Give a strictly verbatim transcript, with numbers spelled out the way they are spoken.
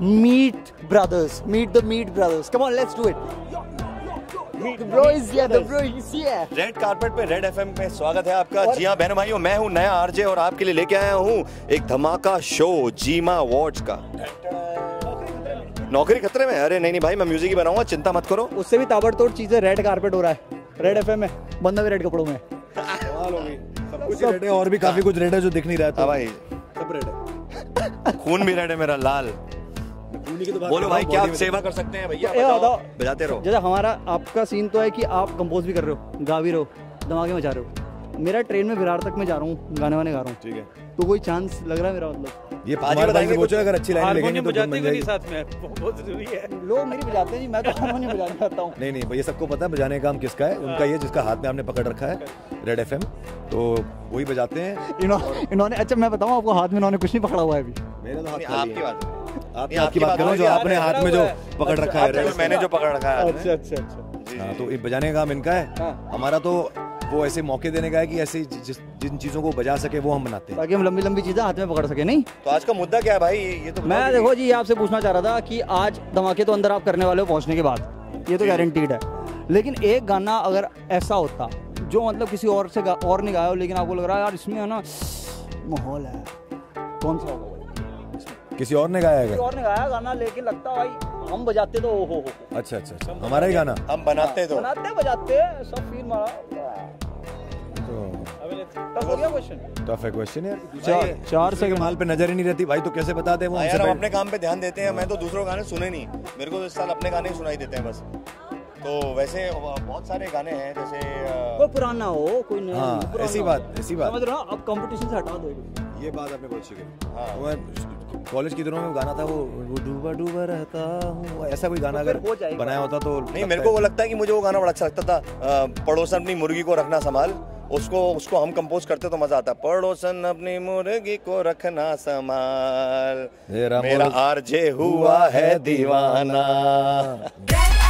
Meat Brothers. Meet the Meat Brothers. Come on, let's do it. Meet the bro is here. The bro is here. Red carpet पे red FM में स्वागत है आपका। जी हाँ बहनों भाइयों, मैं हूँ नया आरजे और आपके लिए लेके आया हूँ एक धमाका शो जीमा अवार्ड्स का। नौकरी खतरे में? अरे नहीं नहीं भाई, मैं म्यूजिक ही बनाऊंगा, चिंता मत करो। उससे भी ताबड़तोड़ चीजें रेड कारपेट हो रहा है रेड एफएम में। बंदा भी रेड कपड़ों में। कमाल हो गई। सब कुछ रेड है और भी काफी कुछ रेड है जो दिख नहीं रहा है। भाई सब रेड है। खून भी रेड है मेरा लाल। बोलो भाई, क्या सेवा कर सकते हैं भैया? बताओ, बजाते रहो। जैसा हमारा आपका सीन तो है कि आप कंपोज भी कर रहे हो, गा भी रहे हो, धमाके मचा रहे हो। मेरा ट्रेन में विरार तक मैं जा रहा हूँ, गाने वाने गा रहा हूँ। ठीक है, तो कोई चांस लग रहा है मेरा? मतलब ये तुम्हारे भाई से पूछो, अगर अच्छी लाइन लिखेंगे तो बजाते भी नहीं साथ में, बहुत जरूरी है। लोग मेरी बजाते हैं जी, मैं तो हारमोनियम बजाना चाहता हूँ। नहीं नहीं भैया, सबको पता है बजाने का काम किसका है। उनका ये जिसका हाथ में आपने पकड़ रखा है रेड एफएम, तो वही बजाते हैं। इन्होंने, अच्छा मैं बताऊँ आपको, हाथ में इन्होंने कुछ नहीं पकड़ा हुआ है अभी। मेरा तो हाथ आपकी बात आपकी आपकी बात करो, जो आपने हाथ में जो पकड़ रखा है। मैंने जो पकड़ रखा है। अच्छा अच्छा अच्छा। हाँ, तो बजाने का काम इनका है। हमारा तो वो ऐसे मौके देने का है कि ऐसे जिस जिन चीजों को बजा सके वो हम बनाते हैं, ताकि हम लंबी लंबी चीजें हाथ में पकड़ सके। नहीं तो आज का मुद्दा क्या है भाई? ये तो मैं देखो जी, आपसे पूछना चाह रहा था कि आज धमाके तो अंदर आप करने वाले हो पहुंचने के बाद, ये तो गारंटीड है। लेकिन एक गाना अगर ऐसा होता जो मतलब किसी और से और नहीं गाया हो, लेकिन आपको लग रहा है यार इसमें है ना माहौल है, कौन सा होगा? किसी और ने गाया है? किसी और ने गाया गाना, लेकिन लगता भाई हम बजाते तो हो हो। अच्छा अच्छा अच्छा, हमारा ही गाना हम बनाते तो बनाते बजाते सब फील मारा। टफ हो गया क्वेश्चन। टफ है क्वेश्चन यार। चार चार सेकंड माल पे नजर ही नहीं रहती भाई, तो कैसे बताते हैं वो? यार हम अपने काम पे ध्यान देते हैं। मैं तो दूसरों गाने सुने नहीं, मेरे को इस साल अपने गाने ही सुनाई देते हैं बस। तो वैसे बहुत सारे गाने हैं, जैसे कोई पुराना हो कोई नया। हाँ, ऐसी बात ऐसी बात समझ रहे हो? अब कंपटीशन से हटा दो ये बात आपने बहुत अच्छी कही। हाँ, मैं कॉलेज के दिनों में गाना था वो वो डूबा डूबा रहता हूँ, ऐसा कोई गाना अगर बनाया होता तो। नहीं, मेरे को वो लगता है कि मुझे वो गाना बड़ा अच्छा लगता था, पड़ोसन अपनी मुर्गी को रखना संभाल। उसको उसको हम कंपोज करते तो मजा आता। पड़ोसन अपनी मुर्गी को रखना संभाल, मेरा आरजे हुआ है दीवाना।